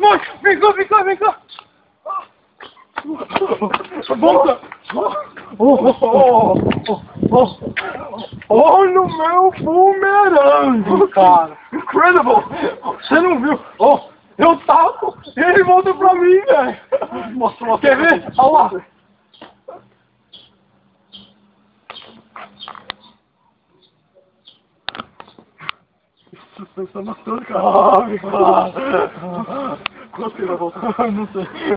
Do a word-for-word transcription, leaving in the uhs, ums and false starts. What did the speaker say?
Vai, vem cá, vem cá, vem cá. Volta. Oh, oh, oh, oh. Olha o meu bumerangue, cara. Incredible. Você não viu? Oh, eu taco e ele volta pra mim, velho. Mostra, mostra. Quer ver? Olha lá. Você tá matando, cara. Ai, cara. Quanto que vai voltar? Não sei.